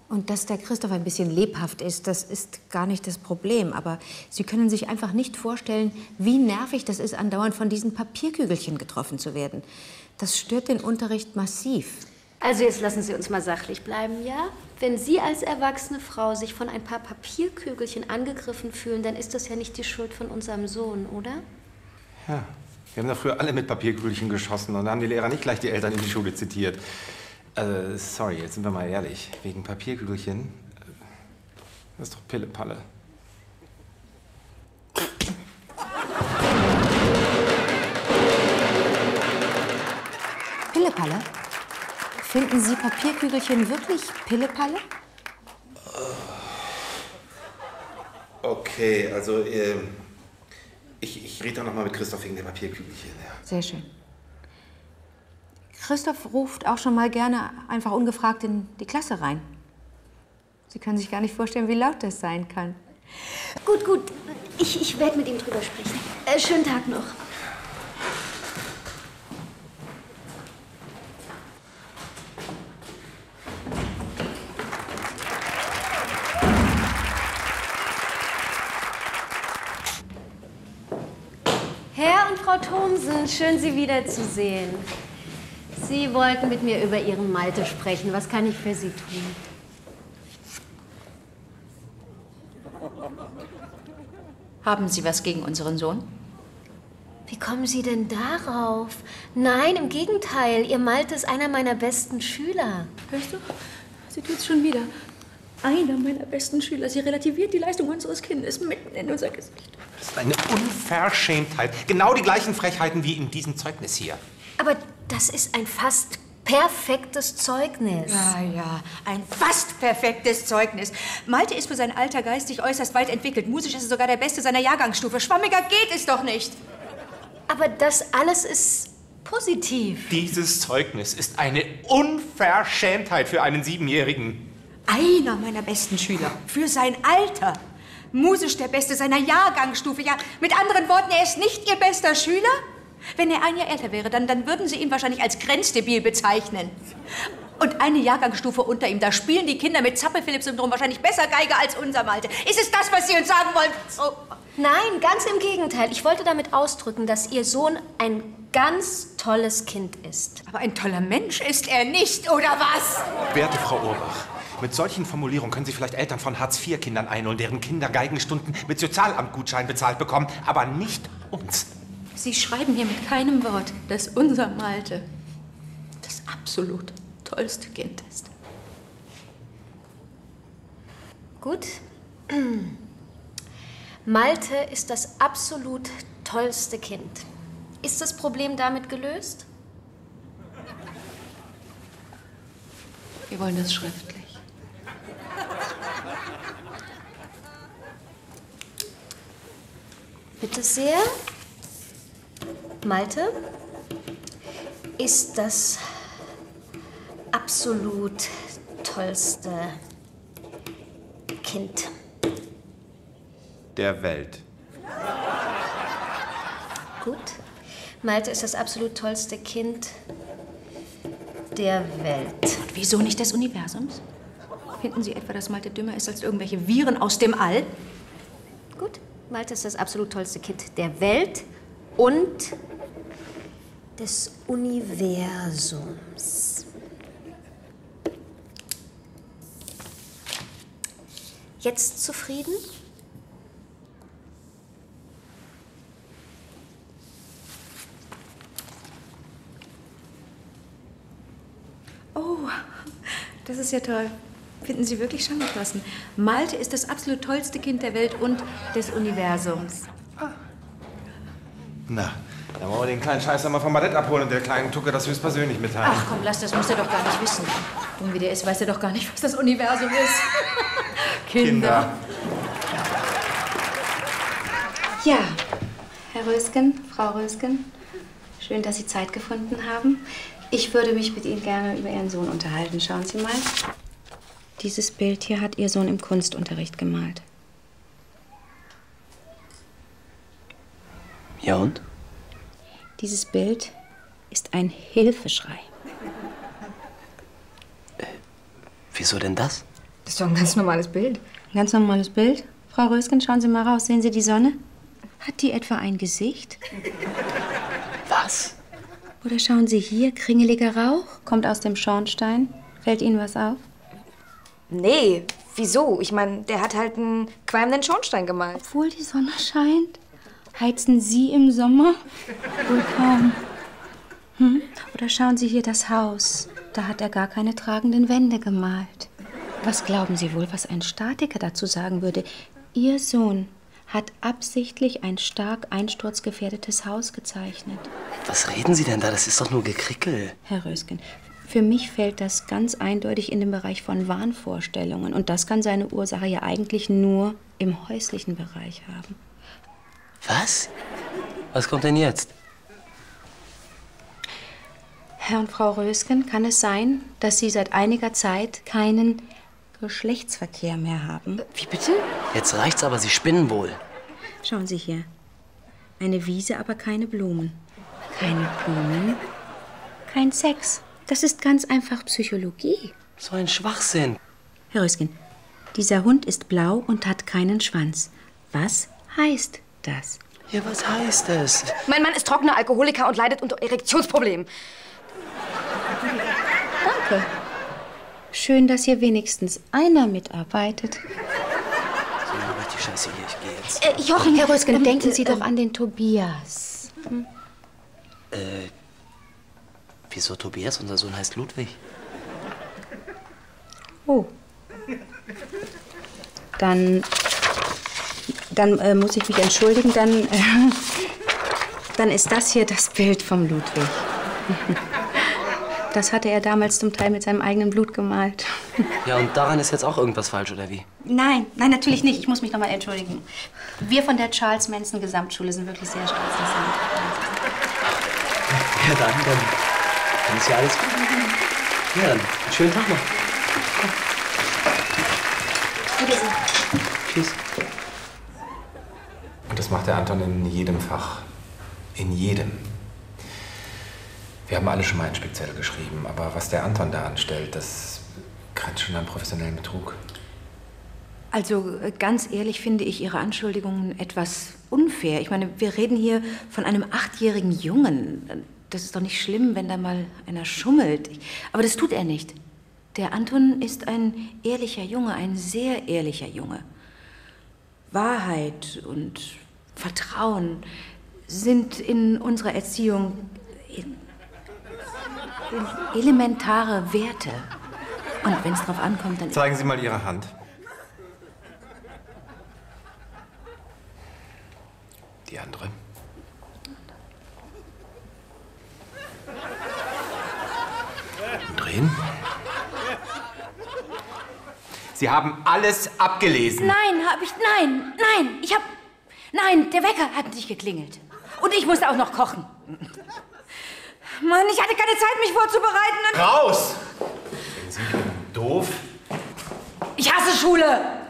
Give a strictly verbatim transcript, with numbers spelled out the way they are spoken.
Und dass der Christoph ein bisschen lebhaft ist, das ist gar nicht das Problem. Aber Sie können sich einfach nicht vorstellen, wie nervig das ist, andauernd von diesen Papierkügelchen getroffen zu werden. Das stört den Unterricht massiv. Also jetzt lassen Sie uns mal sachlich bleiben, ja? Wenn Sie als erwachsene Frau sich von ein paar Papierkügelchen angegriffen fühlen, dann ist das ja nicht die Schuld von unserem Sohn, oder? Ja, wir haben da früher alle mit Papierkügelchen geschossen und da haben die Lehrer nicht gleich die Eltern in die Schule zitiert. Also, sorry, jetzt sind wir mal ehrlich. Wegen Papierkügelchen, das ist doch Pillepalle. Pillepalle? Finden Sie Papierkügelchen wirklich Pillepalle? Okay, also äh, ich, ich rede da noch mal mit Christoph wegen der Papierkügelchen. Ja. Sehr schön. Christoph ruft auch schon mal gerne einfach ungefragt in die Klasse rein. Sie können sich gar nicht vorstellen, wie laut das sein kann. Gut, gut. Ich, ich werde mit ihm drüber sprechen. Äh, schönen Tag noch. Herr und Frau Thomsen, schön, Sie wiederzusehen. Sie wollten mit mir über Ihren Malte sprechen. Was kann ich für Sie tun? Haben Sie was gegen unseren Sohn? Wie kommen Sie denn darauf? Nein, im Gegenteil. Ihr Malte ist einer meiner besten Schüler. Hörst du? Sie tut's schon wieder. Einer meiner besten Schüler. Sie relativiert die Leistung unseres Kindes mitten in unser Gesicht. Das ist eine Unverschämtheit. Genau die gleichen Frechheiten wie in diesem Zeugnis hier. Aber das ist ein fast perfektes Zeugnis. Ja, ja, ein fast perfektes Zeugnis. Malte ist für sein Alter geistig äußerst weit entwickelt. Musisch ist er sogar der Beste seiner Jahrgangsstufe. Schwammiger geht es doch nicht. Aber das alles ist positiv. Dieses Zeugnis ist eine Unverschämtheit für einen Siebenjährigen. Einer meiner besten Schüler. Für sein Alter. Musisch der Beste seiner Jahrgangsstufe. Ja, mit anderen Worten, er ist nicht Ihr bester Schüler? Wenn er ein Jahr älter wäre, dann, dann würden Sie ihn wahrscheinlich als grenzdebil bezeichnen. Und eine Jahrgangsstufe unter ihm, da spielen die Kinder mit Zappel-Philipp-Syndrom wahrscheinlich besser Geige als unser Malte. Ist es das, was Sie uns sagen wollen? Oh. Nein, ganz im Gegenteil. Ich wollte damit ausdrücken, dass Ihr Sohn ein ganz tolles Kind ist. Aber ein toller Mensch ist er nicht, oder was? Werte Frau Urbach, mit solchen Formulierungen können Sie vielleicht Eltern von Hartz-vier-Kindern einholen, deren Kinder Geigenstunden mit Sozialamtgutschein bezahlt bekommen, aber nicht uns. Sie schreiben hier mit keinem Wort, dass unser Malte das absolut tollste Kind ist. Gut. Malte ist das absolut tollste Kind. Ist das Problem damit gelöst? Wir wollen das schriftlich. Bitte sehr. Malte ist das absolut tollste Kind der Welt. Gut. Malte ist das absolut tollste Kind der Welt. Und wieso nicht des Universums? Finden Sie etwa, dass Malte dümmer ist als irgendwelche Viren aus dem All? Gut. Malte ist das absolut tollste Kind der Welt und des Universums. Jetzt zufrieden? Oh, das ist ja toll. Finden Sie wirklich schon geschlossen? Malte ist das absolut tollste Kind der Welt und des Universums. Ah. Na, dann wollen wir den kleinen Scheißer mal vom Ballett abholen und der kleinen Tucke das höchstpersönlich mitteilen. Ach komm, lass, das muss er doch gar nicht wissen. Dumm wie der ist, weiß er doch gar nicht, was das Universum ist. Kinder. Kinder. Ja, Herr Rösken, Frau Rösken, schön, dass Sie Zeit gefunden haben. Ich würde mich mit Ihnen gerne über Ihren Sohn unterhalten. Schauen Sie mal. Dieses Bild hier hat Ihr Sohn im Kunstunterricht gemalt. Ja und? Dieses Bild ist ein Hilfeschrei. Äh, wieso denn das? Das ist doch ein ganz normales Bild. Ein ganz normales Bild? Frau Rösken, schauen Sie mal raus. Sehen Sie die Sonne? Hat die etwa ein Gesicht? Was? Oder schauen Sie hier, kringeliger Rauch? Kommt aus dem Schornstein. Fällt Ihnen was auf? Nee, wieso? Ich meine, der hat halt einen qualmenden Schornstein gemalt. Obwohl die Sonne scheint? Heizen Sie im Sommer? Wohl kaum. Hm? Oder schauen Sie hier das Haus. Da hat er gar keine tragenden Wände gemalt. Was glauben Sie wohl, was ein Statiker dazu sagen würde? Ihr Sohn hat absichtlich ein stark einsturzgefährdetes Haus gezeichnet. Was reden Sie denn da? Das ist doch nur Gekrickel. Herr Rösken, für mich fällt das ganz eindeutig in den Bereich von Wahnvorstellungen. Und das kann seine Ursache ja eigentlich nur im häuslichen Bereich haben. Was? Was kommt denn jetzt? Herr und Frau Rösken, kann es sein, dass Sie seit einiger Zeit keinen Geschlechtsverkehr mehr haben? Wie bitte? Jetzt reicht's aber, Sie spinnen wohl. Schauen Sie hier. Eine Wiese, aber keine Blumen. Keine Blumen, kein Sex. Das ist ganz einfach Psychologie. So ein Schwachsinn. Herr Rösken, dieser Hund ist blau und hat keinen Schwanz. Was heißt das? Ja, was heißt es? Mein Mann ist trockener Alkoholiker und leidet unter Erektionsproblemen. Danke. Schön, dass hier wenigstens einer mitarbeitet. So, mach die Scheiße hier, ich gehe jetzt. Äh, Jochen, Herr Rösken, denken Sie doch an den Tobias. Hm? Äh, wieso Tobias? Unser Sohn heißt Ludwig. Oh. Dann, dann äh, muss ich mich entschuldigen, dann, äh, dann ist das hier das Bild vom Ludwig. Das hatte er damals zum Teil mit seinem eigenen Blut gemalt. Ja, und daran ist jetzt auch irgendwas falsch, oder wie? Nein, nein, natürlich nicht. Ich muss mich noch mal entschuldigen. Wir von der Charles Manson Gesamtschule sind wirklich sehr stolz, dass Sie Ja, dann, dann, dann ist ja alles gut. Ja, dann, einen schönen Tag noch. Wiedersehen. Tschüss. Und das macht der Anton in jedem Fach. In jedem. Wir haben alle schon mal einen Spickzettel geschrieben, aber was der Anton da anstellt, das grenzt schon an professionellen Betrug. Also ganz ehrlich finde ich Ihre Anschuldigungen etwas unfair. Ich meine, wir reden hier von einem achtjährigen Jungen. Das ist doch nicht schlimm, wenn da mal einer schummelt. Aber das tut er nicht. Der Anton ist ein ehrlicher Junge, ein sehr ehrlicher Junge. Wahrheit und Vertrauen sind in unserer Erziehung elementare Werte. Und wenn es drauf ankommt, dann... Zeigen Sie mal Ihre Hand. Die andere. Und drehen. Sie haben alles abgelesen. Nein, hab ich... Nein, nein, ich hab... Nein, der Wecker hat nicht geklingelt. Und ich musste auch noch kochen. Mann, ich hatte keine Zeit, mich vorzubereiten. Und Raus! Sind Sie doof? ich hasse Schule.